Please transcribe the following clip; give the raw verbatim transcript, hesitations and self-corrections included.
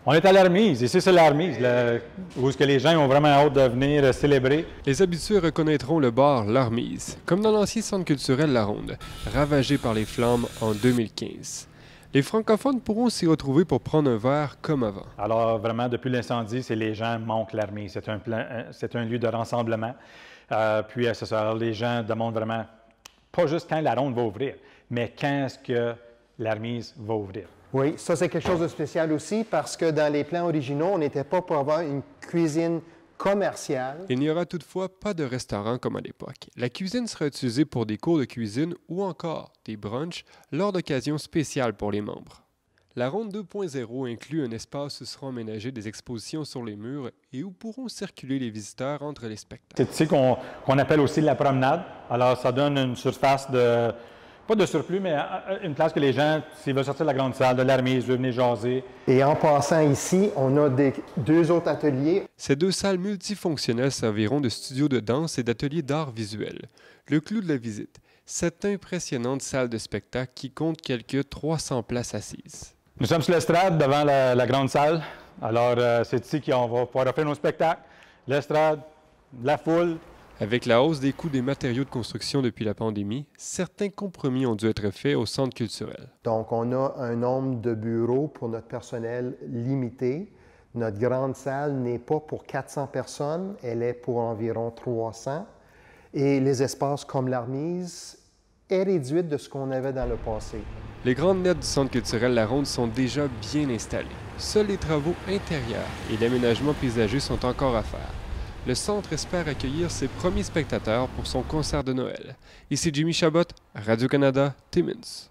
On est à l'Armise, ici c'est l'Armise, où est-ce que les gens ont vraiment hâte de venir célébrer. Les habitués reconnaîtront le bar L'Armise, comme dans l'ancien centre culturel La Ronde, ravagé par les flammes en deux mille quinze. Les francophones pourront s'y retrouver pour prendre un verre comme avant. Alors vraiment, depuis l'incendie, c'est les gens manquent l'Armise. C'est un, c'est un lieu de rassemblement. Euh, puis c'est ça, les gens demandent vraiment, pas juste quand la Ronde va ouvrir, mais quand est-ce que l'Armise va ouvrir. Oui, ça c'est quelque chose de spécial aussi parce que dans les plans originaux, on n'était pas pour avoir une cuisine commerciale. Il n'y aura toutefois pas de restaurant comme à l'époque. La cuisine sera utilisée pour des cours de cuisine ou encore des brunchs lors d'occasions spéciales pour les membres. La Ronde deux point zéro inclut un espace où seront aménagées des expositions sur les murs et où pourront circuler les visiteurs entre les spectacles. C'est ici qu'on qu'on appelle aussi la promenade. Alors ça donne une surface de... Pas de surplus, mais une place que les gens, s'ils veulent sortir de la grande salle, de l'Armise, veulent venir jaser. Et en passant ici, on a des, deux autres ateliers. Ces deux salles multifonctionnelles serviront de studio de danse et d'atelier d'art visuel. Le clou de la visite, cette impressionnante salle de spectacle qui compte quelques trois cents places assises. Nous sommes sur l'estrade devant la, la grande salle. Alors, euh, c'est ici qu'on va pouvoir offrir nos spectacles. L'estrade, la foule. Avec la hausse des coûts des matériaux de construction depuis la pandémie, certains compromis ont dû être faits au centre culturel. Donc, on a un nombre de bureaux pour notre personnel limité. Notre grande salle n'est pas pour quatre cents personnes, elle est pour environ trois cents. Et les espaces comme l'Armise est réduite de ce qu'on avait dans le passé. Les grandes nettes du centre culturel La Ronde sont déjà bien installées. Seuls les travaux intérieurs et l'aménagement paysager sont encore à faire. Le centre espère accueillir ses premiers spectateurs pour son concert de Noël. Ici Jimmy Chabot, Radio-Canada, Timmins.